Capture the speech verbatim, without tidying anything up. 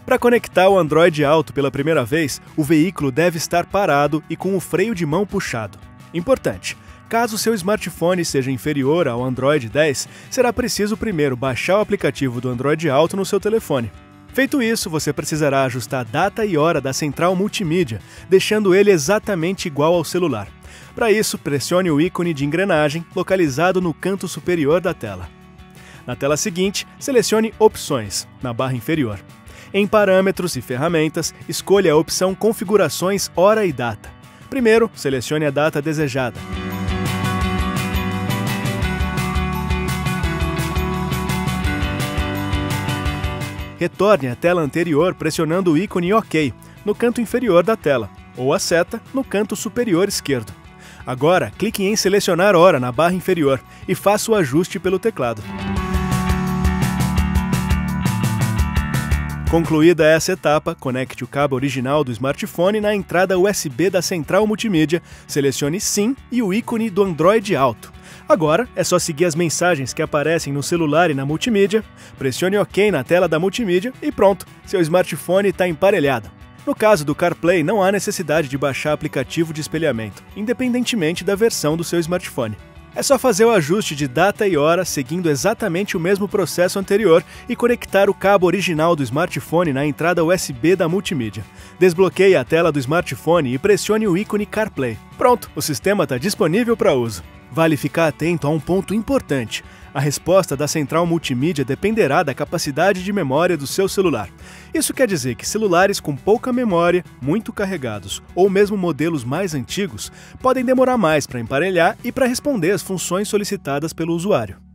Para conectar o Android Auto pela primeira vez, o veículo deve estar parado e com o freio de mão puxado. Importante: caso seu smartphone seja inferior ao Android dez, será preciso primeiro baixar o aplicativo do Android Auto no seu telefone. Feito isso, você precisará ajustar a data e hora da central multimídia, deixando ele exatamente igual ao celular. Para isso, pressione o ícone de engrenagem localizado no canto superior da tela. Na tela seguinte, selecione Opções, na barra inferior. Em Parâmetros e Ferramentas, escolha a opção Configurações Hora e Data. Primeiro, selecione a data desejada. Retorne à tela anterior pressionando o ícone OK, no canto inferior da tela, ou a seta no canto superior esquerdo. Agora, clique em Selecionar Hora na barra inferior e faça o ajuste pelo teclado. Concluída essa etapa, conecte o cabo original do smartphone na entrada U S B da central multimídia, selecione Sim e o ícone do Android Auto. Agora é só seguir as mensagens que aparecem no celular e na multimídia, pressione OK na tela da multimídia e pronto, seu smartphone está emparelhado. No caso do CarPlay, não há necessidade de baixar aplicativo de espelhamento, independentemente da versão do seu smartphone. É só fazer o ajuste de data e hora seguindo exatamente o mesmo processo anterior e conectar o cabo original do smartphone na entrada U S B da multimídia. Desbloqueie a tela do smartphone e pressione o ícone CarPlay. Pronto, o sistema está disponível para uso. Vale ficar atento a um ponto importante. A resposta da central multimídia dependerá da capacidade de memória do seu celular. Isso quer dizer que celulares com pouca memória, muito carregados, ou mesmo modelos mais antigos, podem demorar mais para emparelhar e para responder às funções solicitadas pelo usuário.